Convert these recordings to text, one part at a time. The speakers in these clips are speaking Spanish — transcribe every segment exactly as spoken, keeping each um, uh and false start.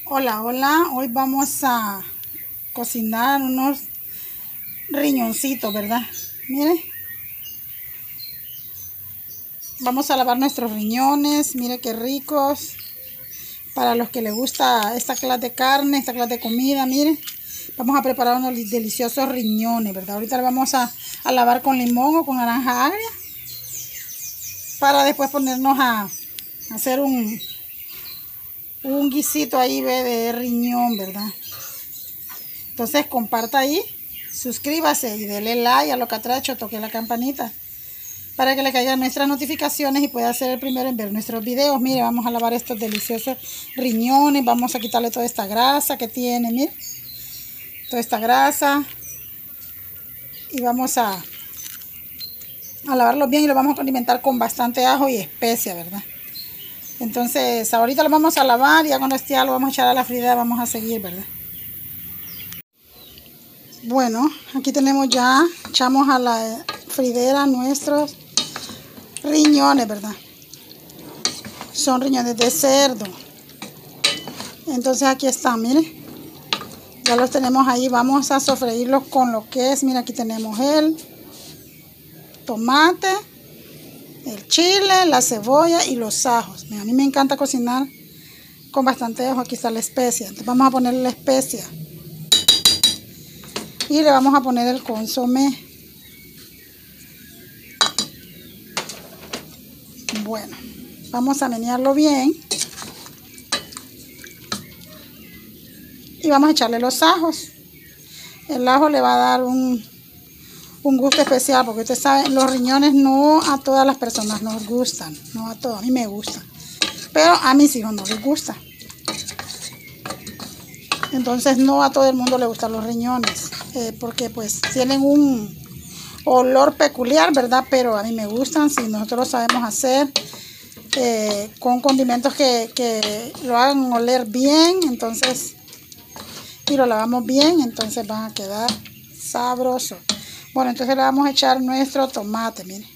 Hola, hola, hoy vamos a cocinar unos riñoncitos, ¿verdad? Mire, vamos a lavar nuestros riñones, mire qué ricos. Para los que les gusta esta clase de carne, esta clase de comida, mire, vamos a preparar unos deliciosos riñones, ¿verdad? Ahorita lo vamos a, a lavar con limón o con naranja agria para después ponernos a, a hacer un, un guisito ahí de riñón, ¿verdad? Entonces comparta ahí, suscríbase y dele like a lo que ha hecho, toque la campanita para que le caigan nuestras notificaciones y pueda ser el primero en ver nuestros videos. Mire, vamos a lavar estos deliciosos riñones, vamos a quitarle toda esta grasa que tiene, mire, toda esta grasa, y vamos a, a lavarlos bien y lo vamos a condimentar con bastante ajo y especia, ¿verdad? Entonces ahorita lo vamos a lavar y ya cuando esté ya lo vamos a echar a la freidera, vamos a seguir, ¿verdad? Bueno, aquí tenemos ya, echamos a la freidera nuestros riñones, ¿verdad? Son riñones de cerdo. Entonces aquí están, miren. Ya los tenemos ahí. Vamos a sofreírlos con lo que es. Mira, aquí tenemos el tomate, el chile, la cebolla y los ajos. Mira, a mí me encanta cocinar con bastante ajo. Aquí está la especia. Entonces vamos a ponerle la especia. Y le vamos a poner el consomé. Bueno, vamos a menearlo bien. Y vamos a echarle los ajos. El ajo le va a dar un, un gusto especial, porque usted sabe, los riñones no a todas las personas nos gustan. No a todos, a mí me gustan. Pero a mis hijos no les gusta. Entonces no a todo el mundo le gustan los riñones. Eh, porque pues tienen un olor peculiar, ¿verdad? Pero a mí me gustan, si nosotros lo sabemos hacer. Eh, con condimentos que, que lo hagan oler bien, entonces, y lo lavamos bien, entonces van a quedar sabrosos. Bueno, entonces le vamos a echar nuestro tomate, miren.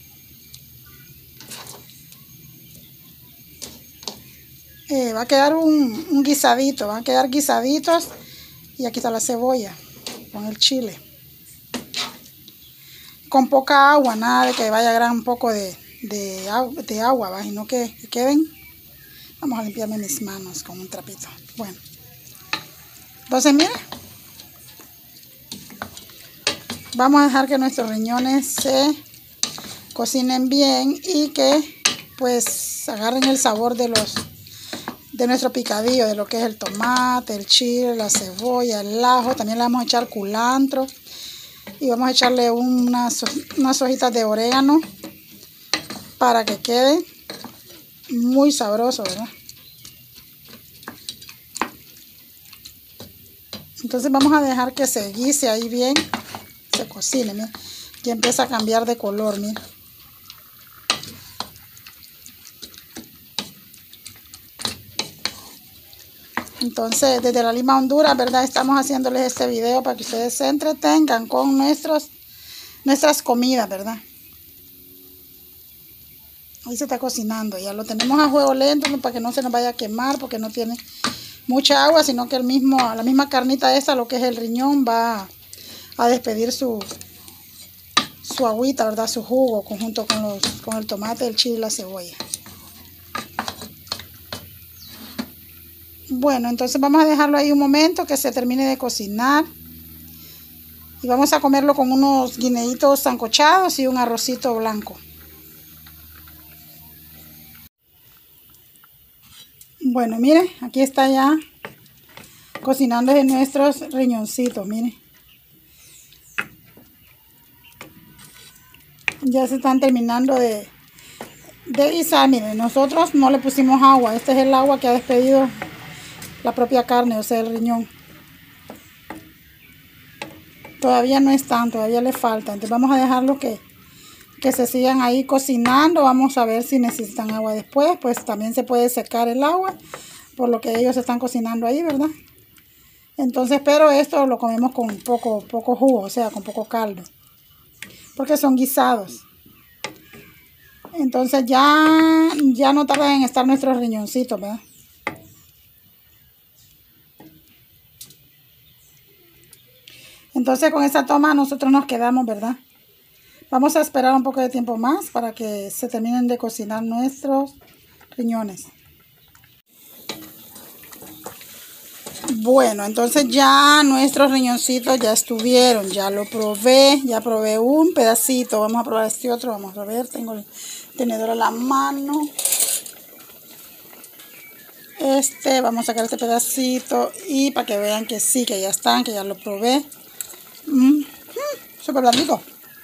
Eh, va a quedar un, un guisadito, van a quedar guisaditos. Y aquí está la cebolla con el chile. Con poca agua, nada de que vaya a agarrar un poco de, de, de agua, ¿va? Sino que, que queden. Vamos a limpiarme mis manos con un trapito. Bueno. Entonces, mira. Vamos a dejar que nuestros riñones se cocinen bien y que pues agarren el sabor de los de nuestro picadillo, de lo que es el tomate, el chile, la cebolla, el ajo. También le vamos a echar culantro y vamos a echarle unas, unas hojitas de orégano para que quede muy sabroso, ¿verdad? Entonces vamos a dejar que se guise ahí bien, se cocine, miren, y empieza a cambiar de color, miren. Entonces, desde La Lima, Honduras, ¿verdad? Estamos haciéndoles este video para que ustedes se entretengan con nuestros, nuestras comidas, ¿verdad? Ahí se está cocinando, ya lo tenemos a fuego lento para que no se nos vaya a quemar, porque no tiene mucha agua, sino que el mismo, la misma carnita esta, lo que es el riñón, va a despedir su, su agüita, ¿verdad? Su jugo, junto con, los, con el tomate, el chile y la cebolla. Bueno, entonces vamos a dejarlo ahí un momento que se termine de cocinar. Y vamos a comerlo con unos guineitos sancochados y un arrocito blanco. Bueno, miren, aquí está ya cocinando de nuestros riñoncitos, miren. Ya se están terminando de, de guisar, miren. Nosotros no le pusimos agua. Este es el agua que ha despedido la propia carne, o sea, el riñón. Todavía no están, todavía le falta. Entonces vamos a dejarlo que, que se sigan ahí cocinando. Vamos a ver si necesitan agua después. Pues también se puede secar el agua, por lo que ellos están cocinando ahí, ¿verdad? Entonces, pero esto lo comemos con poco, poco jugo, o sea, con poco caldo. Porque son guisados. Entonces ya, ya no tardan en estar nuestros riñoncitos, ¿verdad? Entonces con esta toma nosotros nos quedamos, ¿verdad? Vamos a esperar un poco de tiempo más para que se terminen de cocinar nuestros riñones. Bueno, entonces ya nuestros riñoncitos ya estuvieron, ya lo probé, ya probé un pedacito. Vamos a probar este otro, vamos a ver, tengo el tenedor a la mano. Este, vamos a sacar este pedacito y para que vean que sí, que ya están, que ya lo probé. Mm, mm, súper blandito.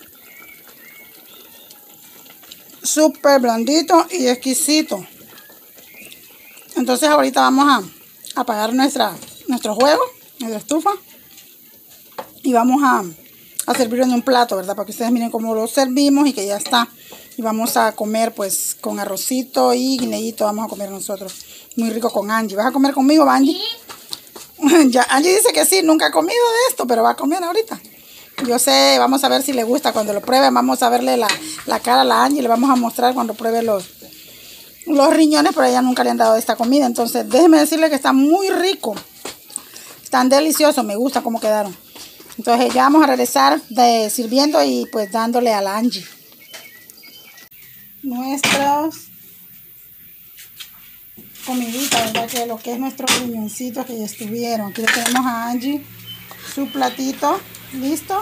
Súper blandito y exquisito. Entonces ahorita vamos a apagar nuestra, nuestro juego, nuestra estufa. Y vamos a, a servirlo en un plato, ¿verdad? Para que ustedes miren cómo lo servimos y que ya está. Y vamos a comer pues con arrocito y guineíto. Vamos a comer nosotros. Muy rico con Angie. ¿Vas a comer conmigo, Angie? ¿Sí? Ya, Angie dice que sí, nunca ha comido de esto, pero va a comer ahorita. Yo sé, vamos a ver si le gusta cuando lo pruebe. Vamos a verle la, la cara a la Angie. Le vamos a mostrar cuando pruebe los, los riñones, pero a ella nunca le han dado esta comida. Entonces déjeme decirle que está muy rico. Están deliciosos, me gusta cómo quedaron. Entonces ya vamos a regresar de sirviendo y pues dándole a la Angie nuestros comiditas, ¿verdad? Que lo que es nuestros riñoncitos que ya estuvieron. Aquí le tenemos a Angie su platito listo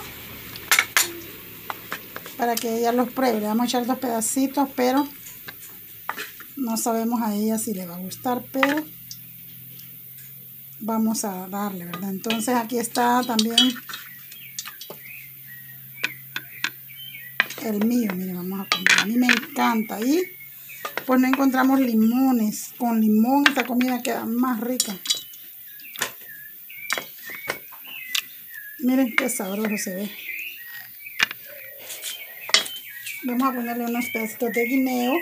para que ella los pruebe. Le vamos a echar dos pedacitos, pero no sabemos a ella si le va a gustar, pero vamos a darle, ¿verdad? Entonces aquí está también el mío, miren, vamos a comer. A mí me encanta. Y pues no encontramos limones. Con limón esta comida queda más rica. Miren qué sabroso se ve. Vamos a ponerle unos pedacitos de guineo.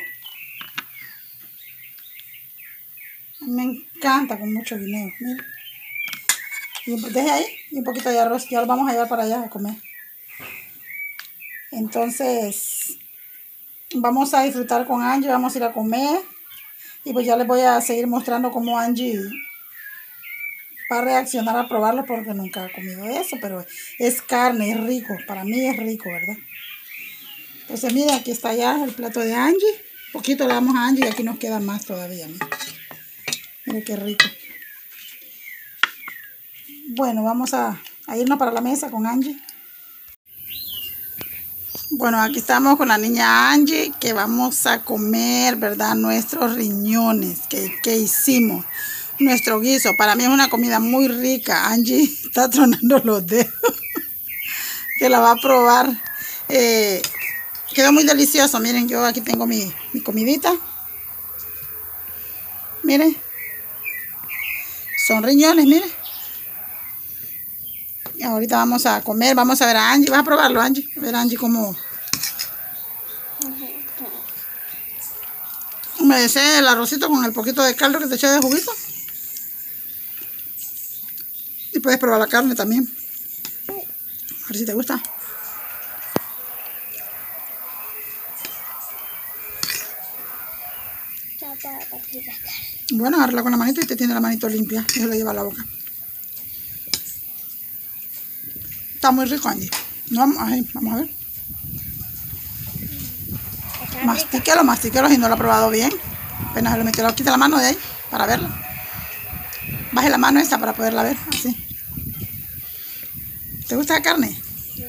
Me encanta con mucho guineo, miren. Y deje ahí, y un poquito de arroz. Ya lo vamos a llevar para allá a comer. Entonces vamos a disfrutar con Angie, vamos a ir a comer y pues ya les voy a seguir mostrando cómo Angie va a reaccionar a probarlo porque nunca ha comido eso, pero es carne, es rico, para mí es rico, ¿verdad? Entonces miren, aquí está ya el plato de Angie, un poquito le damos a Angie y aquí nos queda más todavía, miren, miren qué rico. Bueno, vamos a, a irnos para la mesa con Angie. Bueno, aquí estamos con la niña Angie, que vamos a comer, ¿verdad? Nuestros riñones que, que hicimos, nuestro guiso. Para mí es una comida muy rica. Angie está tronando los dedos, que la va a probar. Eh, quedó muy delicioso. Miren, yo aquí tengo mi, mi comidita. Miren, son riñones, miren. Y ahorita vamos a comer, vamos a ver a Angie. ¿Vas a probarlo, Angie? A ver, Angie, cómo... Humedece el arrocito con el poquito de caldo que te eché de juguito. Y puedes probar la carne también. A ver si te gusta. Bueno, agarrarla con la manito y te tiene la manito limpia. Y se la lleva a la boca. Está muy rico, Angie. No, ahí, vamos a ver. Mastíquelo, mastíquelo si no lo ha probado bien. Apenas se lo metió, quita la mano de ahí para verla. Baje la mano esta para poderla ver, así. ¿Te gusta la carne?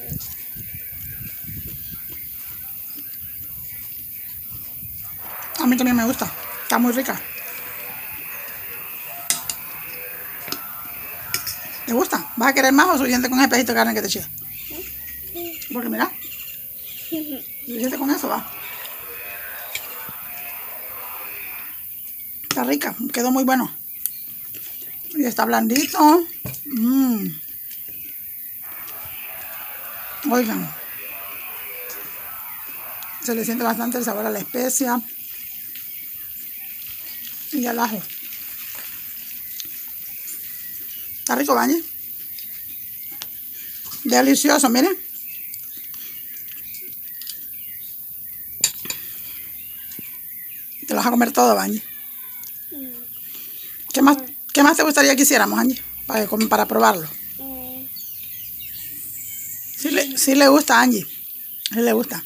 A mí también me gusta. Está muy rica. ¿Te gusta? ¿Vas a querer más o suficiente con ese pedacito de carne que te eché? Porque mira, suficiente con eso va. Está rica, quedó muy bueno. Y está blandito. Mm. Oigan, se le siente bastante el sabor a la especia y al ajo. Está rico, Bañe. Delicioso, miren. Te lo vas a comer todo, Bañe. ¿Qué más, ¿Qué más te gustaría que hiciéramos, Angie? Para, para probarlo. Sí le gusta a Angie. Sí le gusta.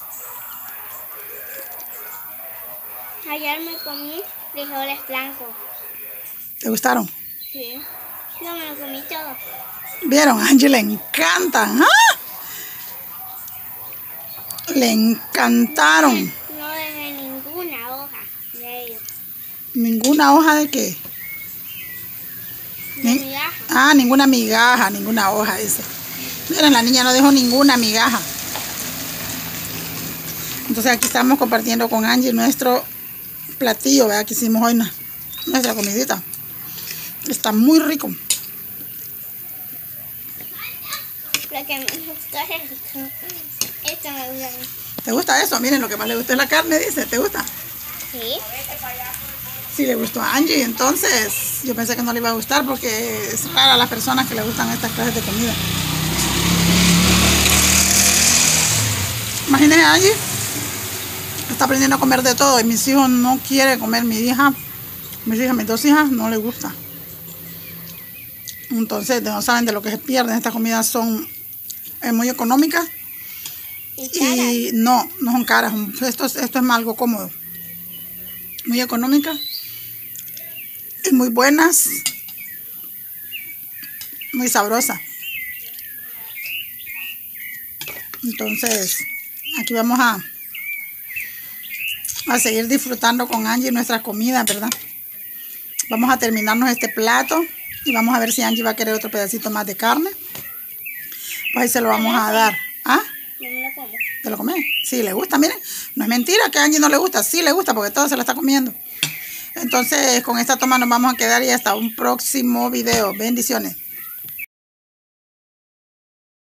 Ayer me comí frijoles blancos. ¿Te gustaron? Sí. Yo me lo comí todo. ¿Vieron? A Angie le encantan. ¡Ah! Le encantaron. No dejé ninguna hoja de ellos. ¿Ninguna hoja de qué? De migaja. Ah, ninguna migaja, ninguna hoja esa. Miren, la niña no dejó ninguna migaja. Entonces aquí estamos compartiendo con Angie nuestro platillo, ¿verdad? Que hicimos hoy, nuestra comidita. Está muy rico. Lo que me gusta es esto. Esto me gusta a mí. ¿Te gusta eso? Miren, lo que más le gusta es la carne, dice. ¿Te gusta? Sí. Sí, le gustó a Angie. Entonces, yo pensé que no le iba a gustar porque es rara a las personas que le gustan estas clases de comida. Imagínense a Angie. Está aprendiendo a comer de todo y mis hijos no quieren comer. Mi hija, mis hijas, mis dos hijas no les gusta. Entonces no saben de lo que se pierden. Estas comidas son eh, muy económicas Y, y no, no son caras. Esto, es- esto es algo cómodo. Muy económicas y muy buenas, muy sabrosas. Entonces aquí vamos a a seguir disfrutando con Angie nuestras comidas, ¿verdad? Vamos a terminarnos este plato y vamos a ver si Angie va a querer otro pedacito más de carne. Pues ahí se lo vamos a dar. ¿Ah? no me lo como. ¿Te lo comes? Sí, le gusta, miren. No es mentira que a Angie no le gusta. Sí le gusta porque todo se lo está comiendo. Entonces, con esta toma nos vamos a quedar y hasta un próximo video. Bendiciones.